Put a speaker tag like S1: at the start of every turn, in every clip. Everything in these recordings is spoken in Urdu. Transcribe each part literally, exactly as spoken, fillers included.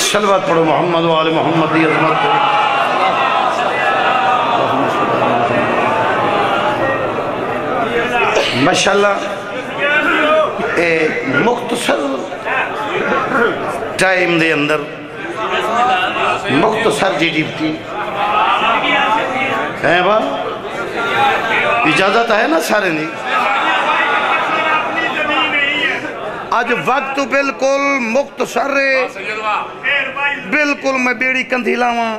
S1: صلوات پڑھو محمد و آل محمد دی عظمت کو ماشاءاللہ مختصر ٹائم دے اندر مختصر جی ڈیپٹی ہے با اجازت ہے نا سارے نہیں آج وقت بالکل مختصر بالکل میں بیڑی کندھی لاواں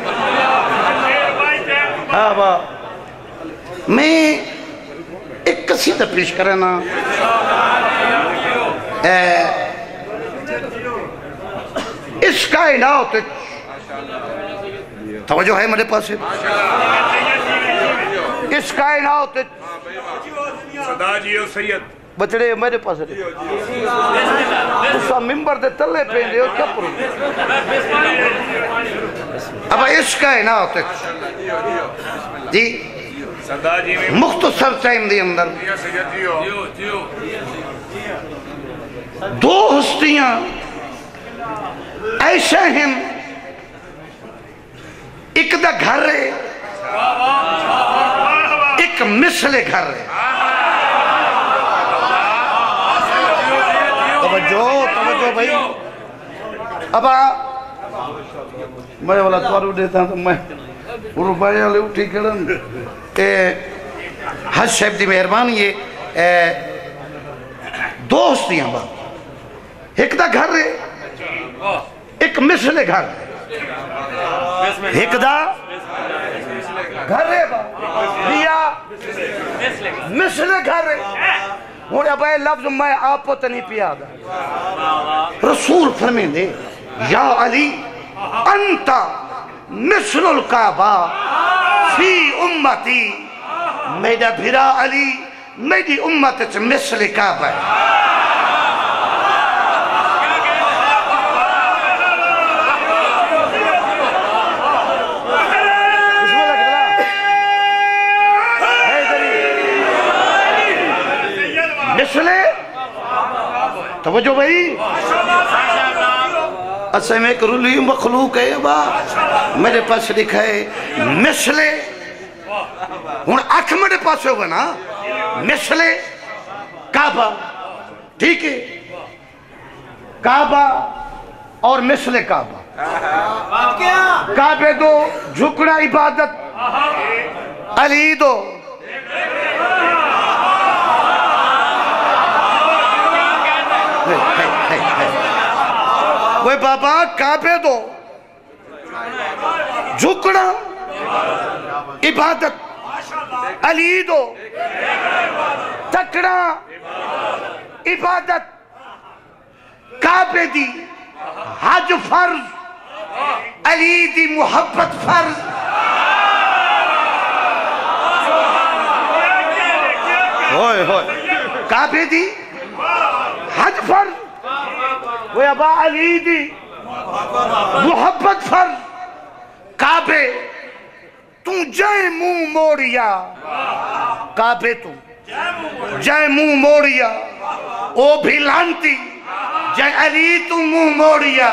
S1: ہاں با میں ایک قصیدہ پیش کرنا اس کائنات توجہ ہے میرے پاس اس کائنات
S2: صدا جی و سید
S1: بچڑے میرے پاس تسا ممبر دے تلے پہن دے ہو کیا پرو اب اس کائنات جی مختصر ٹائم دے اندر دو ہستیاں ایسے ہیں ایک دا گھر ہے ایک مثل گھر ہے توجہ توجہ بھائی اب میں والا توارو دیتا تو میں روپائے والے اٹھی کھڑن حج صاحب دی مہربانی یہ دو ہستیاں با ایک دا گھر ہے ایک مثل گھر ہے ایک دا گھر ہے با دیا مثل گھر ہے ہوں اب اے لفظ میں آپ کو تنی پیا دا رسول فرمین دے یا علی انتا مثل القعبہ فی امتی میرا بھرا علی میری امت چھ مثل کعبہ ہے مثل توجہ بھائی اسے میں ایک رلی مخلوق ہے با میرے پاس لکھا ہے مثل ہون اکھ میرے پاس ہوگا نا مثل کعبہ ٹھیک ہے کعبہ اور مثل کعبہ کعبے دو جھکڑا عبادت علی دو وہ بابا کعبے دو جھکڑا عبادت علی دو تکڑا عبادت کعبے دی حج فرض علی دی محبت فرض ہوئے ہوئے کعبے دی حج فرض وہ ابا علی دی محبت فرض کعبے تو جائے منہ موڑیا کعبے تو جائے منہ موڑیا او بھی لانتی جائے علی تو منہ موڑیا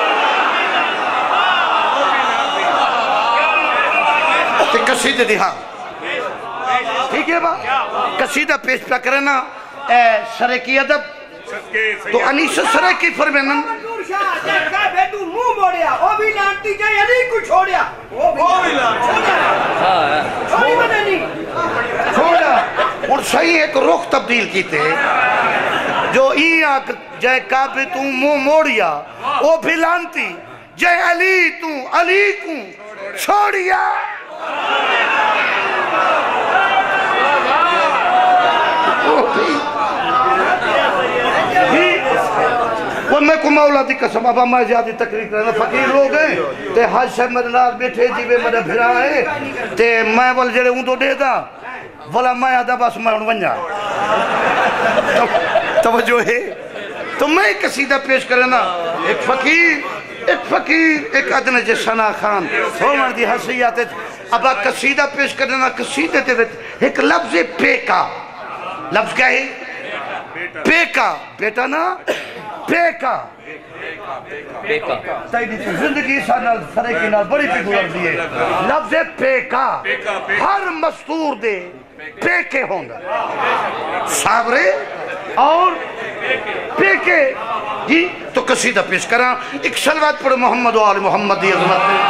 S1: تے قصیدہ دی ہاں ٹھیک ہے با قصیدہ پیش پہ کرنا سرے کی ادب تو انیس سرے کی فرمینن تو منہ موڑیا او بھی لانتی جائے علی کو چھوڑیا او بھی لانتی چھوڑی مدنی چھوڑا اور صحیح ایک رخ تبدیل کیتے جو ای آکھ جائے کعبے تو منہ موڑیا او بھی لانتی جائے علی تو علی کو چھوڑیا وہ میں کو مولا دی قسم ابا میں زیادہ تقریر کرنا فقیر لوگ ہیں تے حج صاحب میرے نال بیٹھے جیوے میرے بھرا ہے تے میں بول جڑے ہوں تو دے دا بولا میں آدھا بس میں ہوں ونجا توجہ ہے تو میں ایک قصیدہ پیش کرنا ایک فقیر ایک فقیر ایک ادن جے ثنا خان سومر دی حسیات ابا قصیدہ پیش کرنا قصیدے تے ایک لفظ پیکا لفظ کیا ہے پیکا بیٹا نا پیکا
S3: پیکا
S1: تیری تو زندگی سانال سرکی نال بڑی پی گزر دیئے لفظ پیکا ہر مستور دے پیکے ہوندہ صابرے اور پیکے جی تو قصیدہ پیش کرا ایک سلوات پڑھ محمد و آل محمد دی عظمت میں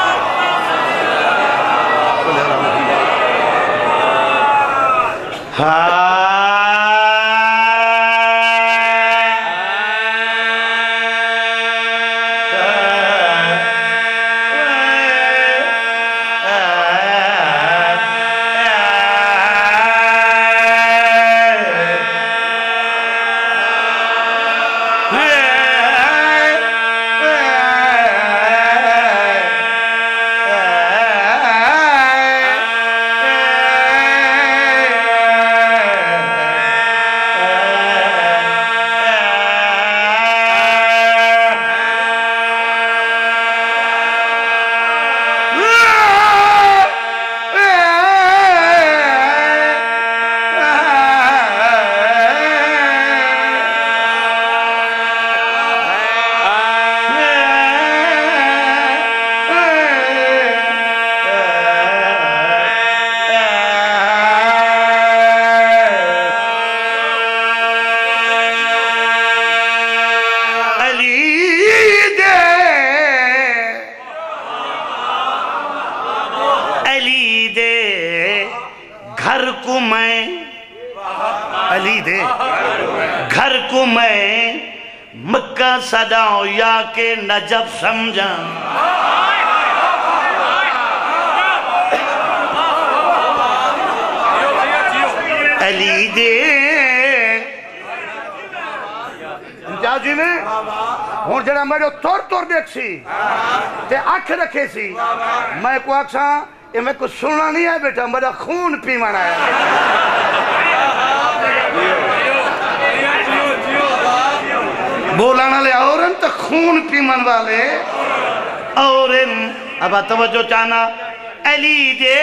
S1: صداؤں یا کہ نجب سمجھا علی دے امتیاز جی میں ہون جڑا میں جو تور تور دیکھ سی تے آنکھ رکھے سی میں کو آکساں یہ میں کو سننا نہیں ہے بیٹا میرا خون پیمانا ہے بولانا لے اورن تا خون پیمن والے اورن اب توجہ چانا علی دے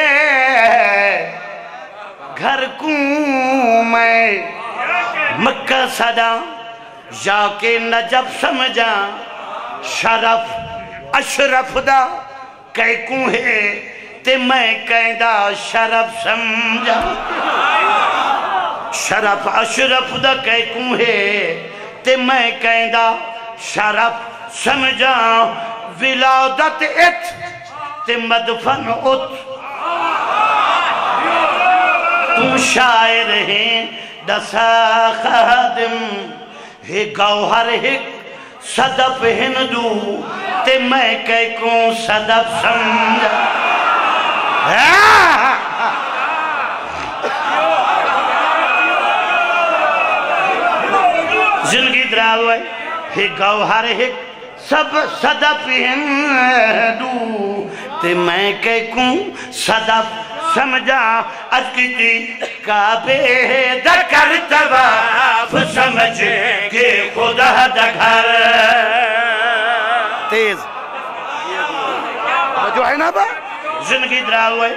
S1: گھر کوں میں مکہ صدا جا کے نجب سمجھا شرف اشرف دا کہہ کوں ہے تے میں کہیں دا شرف سمجھا شرف اشرف دا کہہ کوں ہے تے میں کہندہ شرف سمجھا ولادت ات تے مدفن ات تو شاعر ہیں دسا خادم ہے گوہر ہک صدف ہندو تے میں کہہ کوں صدف سمجھا زندگی دراوے ہی گوہر ہک سب صدف ہندو تے میں کہہ کوں صدف سمجھا از کتی کعبے دا کر تواف سمجھ کے خدا دا گھر تیز جو ہے نا با زندگی دراوے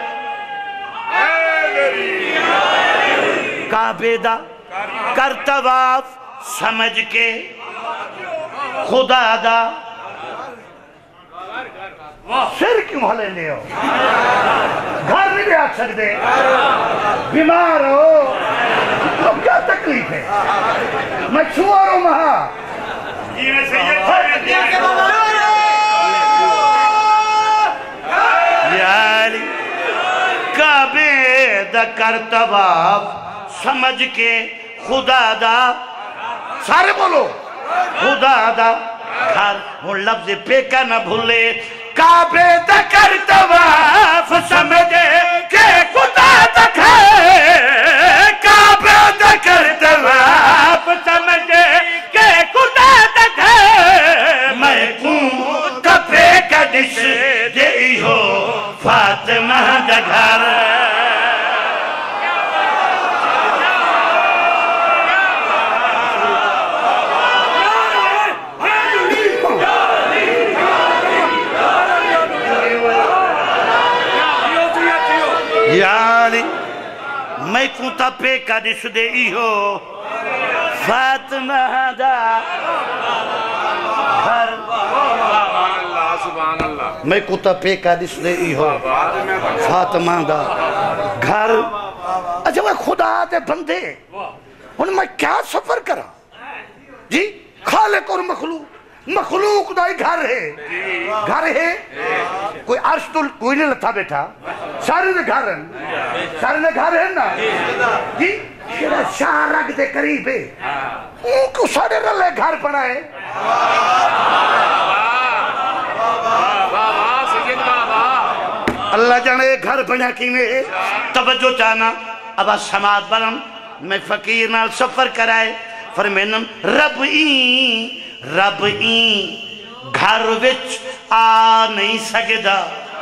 S1: کعبے دا کر تواف سمجھ کے خدا دا سر کیوں ہلے لے ہو گھر نہیں بھی آگ سکتے بیمار ہو تو کیا تکلیف ہے میں چھوار ہوں مہا یا علی کعبے دا کر تواف سمجھ کے خدا دا سارے بولو خدا دا گھر وہ لفظ پیکا نہ بھولے کعبے دا کر تواف سمجھے کہ خدا دا گھر کعبے دا کر تواف سمجھے کہ خدا دا گھر میں کوں کپے کا دش دئی ہو فاطمہ دا گھر میں کو تپے کا دس دے ہو فاطمہ دا گھر
S2: اللہ سبحان اللہ
S1: میں کتا پیکا دس دے ای ہو فاطمہ دا گھر اچھا وہ خدا دے بندے انہیں میں کیا سفر کرا جی خالق اور مخلوق مخلوق دا ہی گھر ہے گھر ہے کوئی عرش تو کوئی نہیں لتا بیٹھا سارے دے گھر ہیں سارے دے گھر ہیں نا جی شیرہ شاہ رگ دے قریب ہے ان کو سارے رلے گھر پڑا ہے اللہ جانے گھر بنا کی میں توجہ چاہنا اب سماعت بلن میں فقیر نال سفر کرائے فرمینم رب این رب این گھر وچ آ نہیں سکدا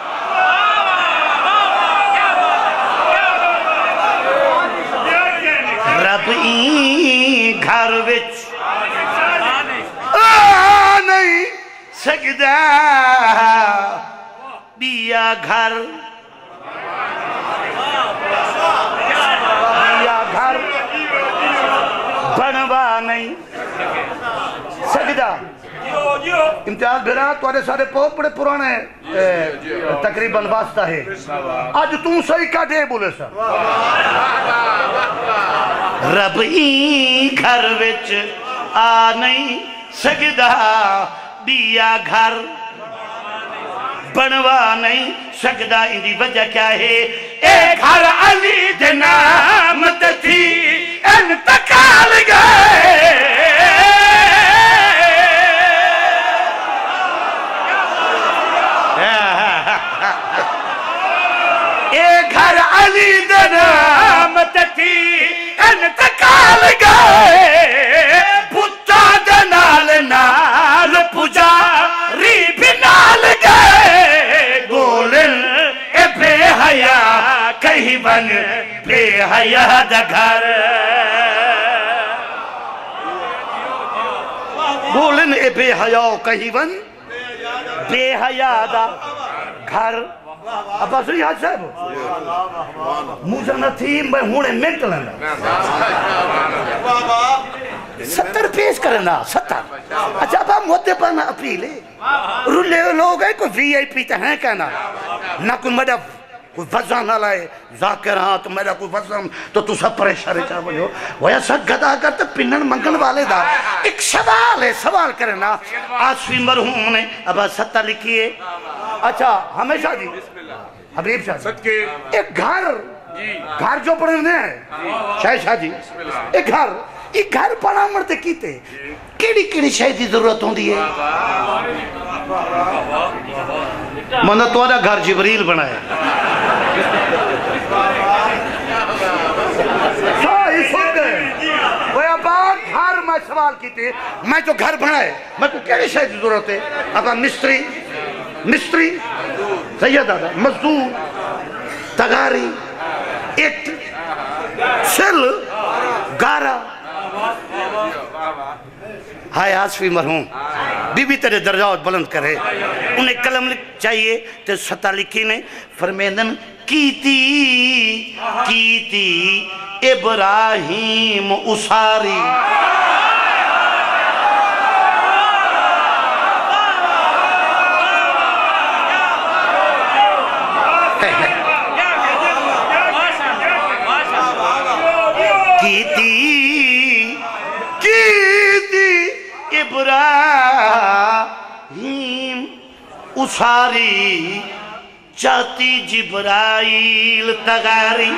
S1: رب این گھر وچ آ نہیں سکدا بیا گھر بیا گھر بنوا نہیں سجدہ امتیاز بھیرا توارے سارے بہت بڑے پرانے تقریباً واسطہ ہے آج تم صحیح کا دے بولے سا رب این گھر وچ آ نہیں سجدہ بیا گھر بنوا نہیں سجدہ اندی وجہ کیا ہے اے گھر علی دے نام تھی انتقال گئے اے گھر علی دے نام تھی انتقال گئے بتا دنال نال پجاری بھی نال گئے گولن اے بے حیا کہیں بن بے حیا دا گھر گولن اے بے حیا کہیں بن بے حیا دا گھر اب سوئی حج صاحب مجھے نہ تھی میں ہونے منٹ لینا ستر پیش کرنا ستر اچھا اب مودے پر نہ اپیلے رولے لوگ ہیں کوئی وی آئی پی تا ہیں کہنا نہ کوئی مدہ کوئی وزن نہ لائے ذاکر ہاں تو میرا کوئی وزن تو تو سب پریشارے چاہ بولے ہو وہ ایسا گدا کرتا پنن منگن والے دا ایک سوال ہے سوال کرنا آسفی مرحوم نے اب ستر لکھیے اچھا ہمیشہ جی حبیب شاہ جی ایک گھر گھر جو پڑھنے ہیں شاہ شاہ جی ایک گھر ایک گھر پڑھا مرتے کیتے کیڑی کیڑی شاہ دی ضرورت ہوں دی ہے منہ توڑا گھر جبریل بنائے سائی سن گئے وہ ابا گھر میں سوال کیتے میں جو گھر بنائے میں کو کیڑی شاہ دی ضرورت ہے ابا مستری مستری سید دادا مزدور تغاری اٹ سل گارا ہائے آسفی مرحوم بی بی تیرے درجات بلند کرے انہیں کلم لکھ چاہیے تے ستا لکھی نے فرمیدن کیتی کیتی ابراہیم اساری کیتی کیتی ابراہیم اساری چاہتی جبرائیل تغاری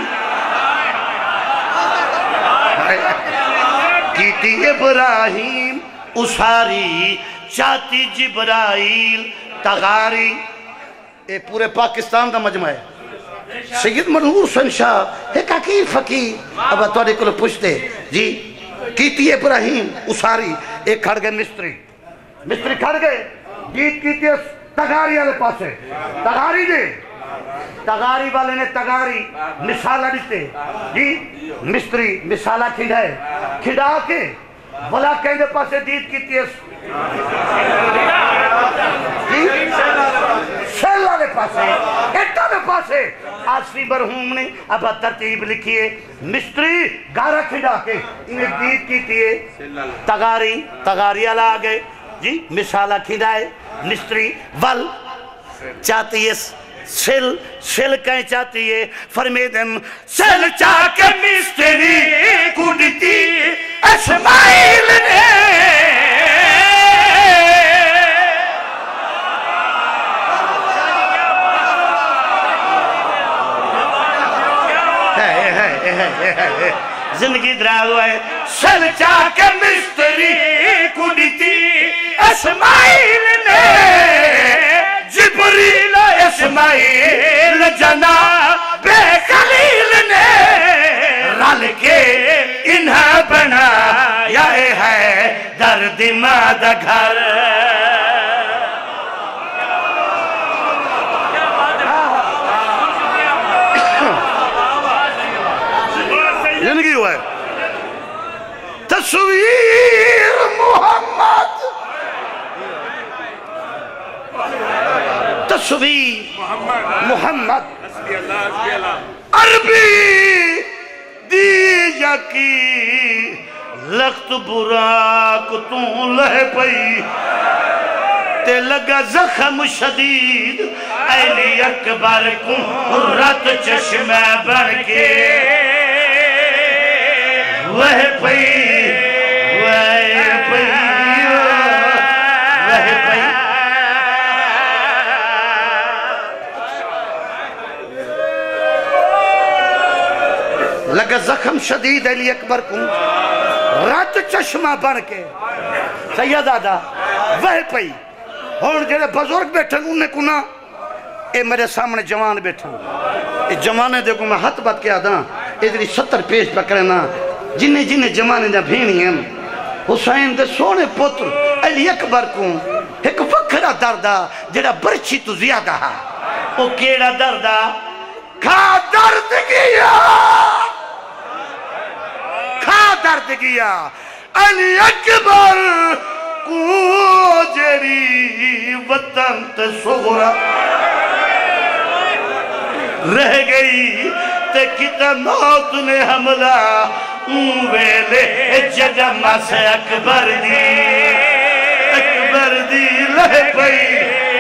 S1: کیتی ابراہیم اساری چاہتی جبرائیل تغاری اے پورے پاکستان دا مجمع ہے سید منور حسین شاہ ایک حقیر فقیر اب توڑے کو پوچھتے جی کیتی ابراہیم اساری ایک کھڑ گئے مستری مستری کھڑ گئے گیت کیتی تغاری والے پاسے تغاری دے تغاری والے نے تغاری مثالہ دیتے جی مستری مثالہ کھڑائے کھڑا کے بلا کہنے پاسے دیت کیتی سیل والے پاسے ایٹا دے پاسے آسفی مرحوم نے اب ترتیب لکھیے مستری گارہ کھڑا کے انہیں دیت کیتی ہے تغاری تغاری علا آگئے جی مثالہ کھیدائے مستری ول چاہتی ہے سل سل کہیں چاہتی ہے فرمیدن سل چاہ کے مستری کودتی اسماعیل نے زندگی درا ہوا ہے سل چاہ کے مستری کودتی اسماعیل نے جبریل اسماعیل جناب خلیل نے رل کے انہیں بنایا ہے درد مادہ گھر زندگی ہوا ہے تصویر محمد تصویر محمد عربی دیا کی لخت براک تو لہ پئی تے لگا زخم شدید علی اکبر کو رت چشمہ بن کے وہ پئی وہ پئی وہ پئی لگا زخم شدید علی اکبر کو رات چشمہ بن کے سید آدھا وہ پئی ہون جڑے بزرگ بیٹھن انہیں کنا اے میرے سامنے جوان بیٹھن اے جوانے دیکھو میں ہاتھ بات کیا دا ادھری ستر پیش پکڑنا جنہیں جنہیں جوانے دا بھینی ہیں حسین دے سونے پتر علی اکبر کو ایک وکھرا دردہ جڑا برچی تو زیادہ ہے وہ کیڑا دردہ کھا درد گیا کھا درد گیا علی اکبر کو جری وطن تے سغرا رہ گئی تے کتا موت نے حملہ ویلے جگمہ سے اکبر دی اکبر دی لہ پئی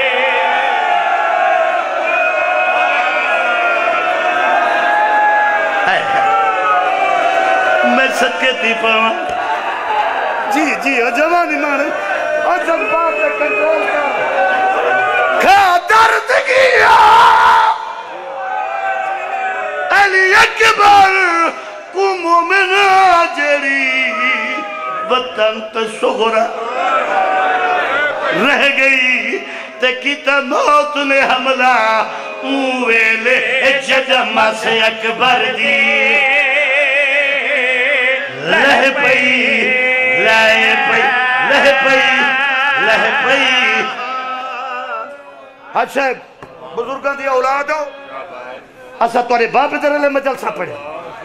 S1: میں سکتی پاؤں جی جی جوانی مانے اور جذبات میں کنٹرول کر کھا درد گیا علی اکبر کو مومن جری وطن تصغرہ رہ گئی تکیتا موت نے حملہ اویلے ججمہ سے اکبر دی لہ پئی لہ پئی لہ پئی لہ پئی حج صاحب بزرگاں دی اولاد ہو اسا توڑے باپ ادھر لے مجلسہ پڑھے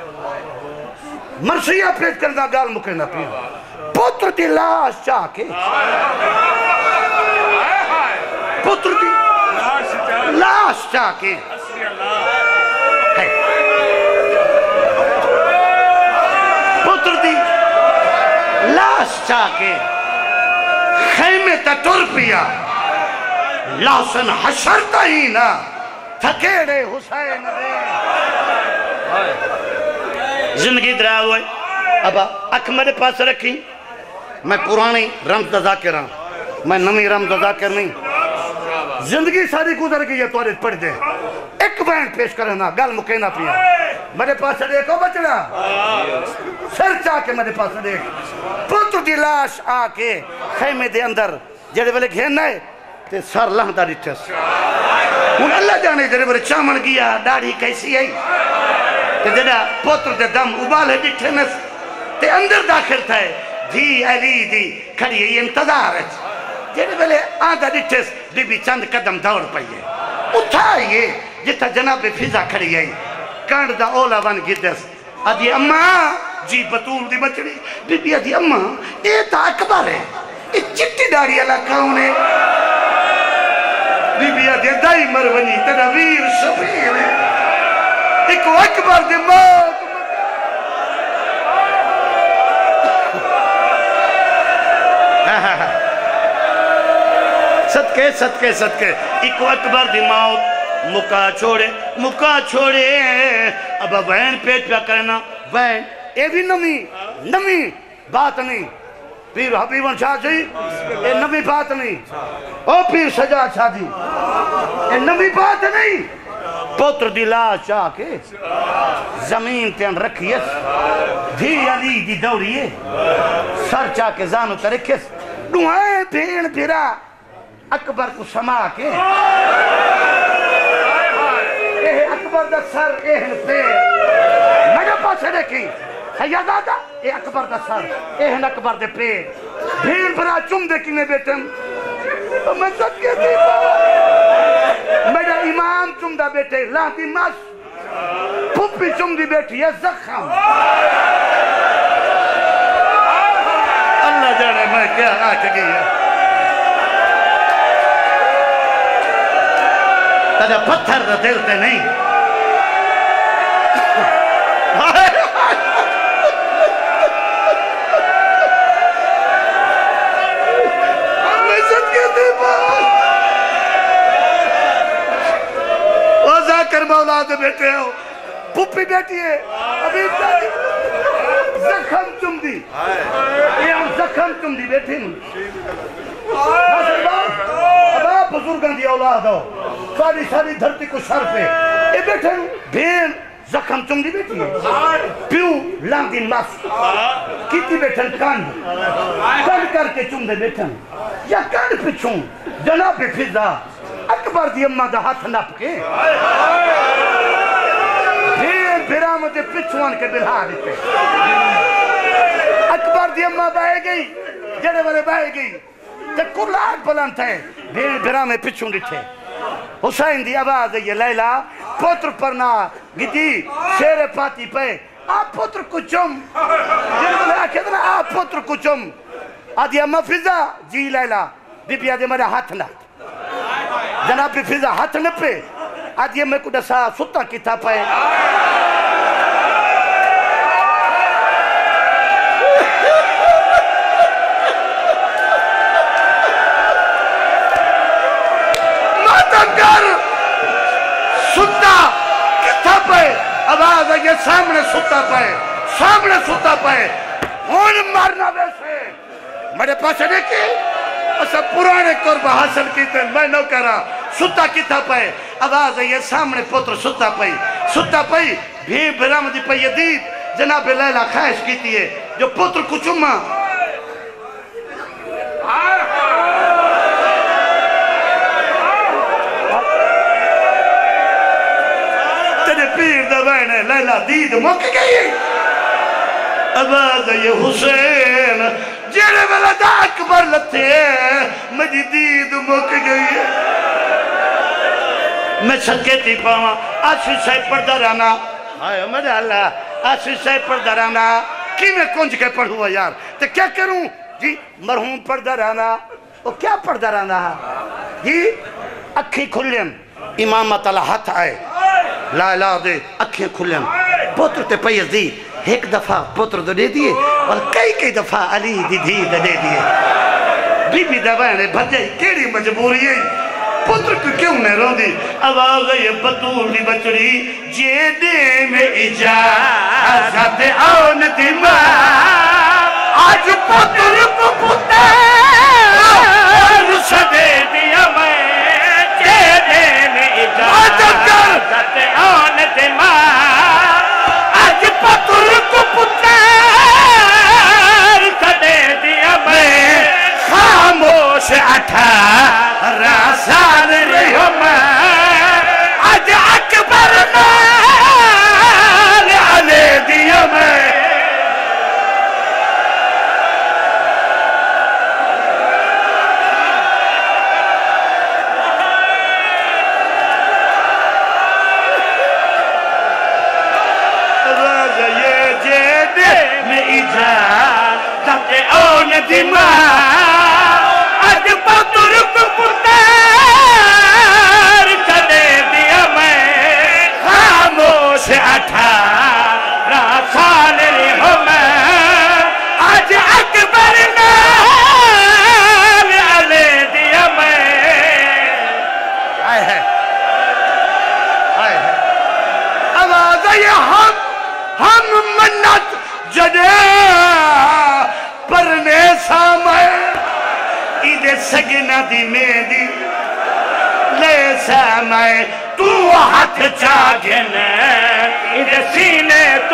S1: مرسیہ پیش کرنا گال مکرنا پیا پتر دی لاش چاہ کے پتر دی لاش چاہ کے پتر دی لاش چاہ کے خیمے تا ٹر پیا لاسن حشرتا ہی نا تھکیڑے حسین دے زندگی درا ہوئے اب اکھ میرے پاس رکھی میں پرانی رمز دا ذاکر ہوں میں نمی رمز دا ذاکر نہیں زندگی ساری گزر گئی ہے توارے پڑھ دے ایک بینڈ پیش کرنا گل مکینا پیا میرے پاس دیکھو بچنا سر چاہ کے میرے پاس دیکھ پتر دی لاش آ کے خیمے دے اندر جڑے والے گھیرنا ہے تے سر لہندا ڈٹھس ہن اللہ جانے جڑے والے چامن گیا داڑھی کیسی آئی تے جڑا پتر دے دم ابالے ڈٹھے نس تے اندر داخل تھا ہے دھی علی دی کھڑی ہے انتظار ہے جڑے والے آدھا ڈٹھس بی بی چند قدم دوڑ پئیے اٹھائیے جتا جناب فضا کھڑی ہے کانڈ دا اولا ون گدس ادھی اماں جی بطول دی بچڑی بی بی ادھی اماں اے تا اکبر ہے اے چٹی داڑی اللہ کون ہے بی بی ادھی دائی مرونی تیرا ویر شفیر ہے ایک اکبر دی موت صدقے صدقے صدقے ایک اکبر دی موت مکا چھوڑے مکا چھوڑے اب وین پیٹ پہ کرنا وین اے بھی نمی نمی بات نہیں پیر حبیبن شاہ جی اے نمی بات نہیں او پیر سجاد شاہ جی اے نمی بات نہیں پوتر دی لاش چاہ کے زمین تین رکھیس دھی علی دی دوڑیے سر چاہ کے زانو ترکیس ڈوائیں بھین بھیرا اکبر کو سما کے اے اکبر دا سر اہن پیر میرے پاس دیکھی سیادادہ اے اکبر دا سر اہن اکبر دے پیر بھین بھرا چم دے کینے بیٹن تو میں صدقے دی میرا امام چم دا بیٹے لاہ دی مس پھپی چم دی بیٹھی ہے زخم اللہ جانے میں کیا آج گئی ہے تجھے پتھر دا دل تے نہیں میں صدقے دی بات وہ ذاکر مولا دے بیٹے ہو پھپی بیٹی ہے ابھی زخم چم دی یہ ہم زخم چم دی بیٹھی اب آپ بزرگان دی اولاد ہو ساری ساری دھرتی کو سر پہ یہ بیٹھے بھین زخم چم دی بیٹھی ہے پیو لان دی مس کیتی بیٹھن کانڈ کانڈ کر کے چم دے بیٹھن یا کانڈ پہ چم جناب فضا اکبر دی اممہ دا ہاتھ نپ کے بھین بھرام دے پچھوان کے بلہا دیتے اکبر دی اممہ بائے گئی جڑے والے بائے گئی تے کلاک بلند تھے بھین بھرام پچھون دیتے حسین دی آواز ہے یہ لیلہ پتر پرنا گدی شیر پاتی پہ آپ پتر کو چم جنہوں نے آکھے دنا آپ پتر کو چم آدھی اممہ فضا جی لیلہ بی بی آدھی میرا ہاتھ نہ جناب بی فضا ہاتھ نہ پہ آدھی میں کو ڈسا ستا کی تھا پہ ستا کتھا پہ آواز ہے یہ سامنے ستا پہ سامنے ستا پہ ہون مارنا ویسے میرے پاس دیکھی اسا پرانے قربہ حاصل کیتے میں نو کہہ رہا ستا کتھا پہ آواز ہے یہ سامنے پتر ستا پہ ستا پہ بھی برام دی پہ یدید جناب لیلہ خواہش کیتی ہے جو پتر کو چمہ پیر دوائن ہے لیلہ دید مک گئی آواز ہے یہ حسین جیرے والا دا اکبر لتے مجھے دید مک گئی میں سکیتی پاواں آسوی صاحب پردہ رانا آئے میرے اللہ آسوی صاحب پردہ رانا کی میں کنج کے پڑھوا یار تو کیا کروں جی مرحوم پردہ رانا وہ کیا پردہ رانا جی اکھی کھلیم امامت اللہ ہاتھ آئے لا لا دے اکھیں کھلیں پوتر تے پیس دی ایک دفعہ پوتر دو دے دیئے اور کئی کئی دفعہ علی دی دی دے دیئے بی بی دوائنے بھجے کیڑی مجبوری ہے پوتر کو کیوں نہیں رو دی آواز یہ بطولی بچڑی جے دے میں اجازت آن دی ماں آج پوتر کو پوتر سدے دیا میں جے دے میں اجازت آن دی ماں آج پوتر کو پوتر سدے دیا میں خاموش اٹھارہ سال رہو میں آج اکبر نال علی دیا میں راجہ یہ جیدے میں اجازت آن دی ماں آج پوتر کو پوتر سدے دیا میں خاموش اٹھارہ سال رہو میں آج اکبر نال علی دیا میں آئے ہے آئے ہے آواز ہے ہم ہم منت جنے پرنے سامائے ایدے سگنہ دی میری لے سامائے تو ہاتھ چاگن ایدے سینے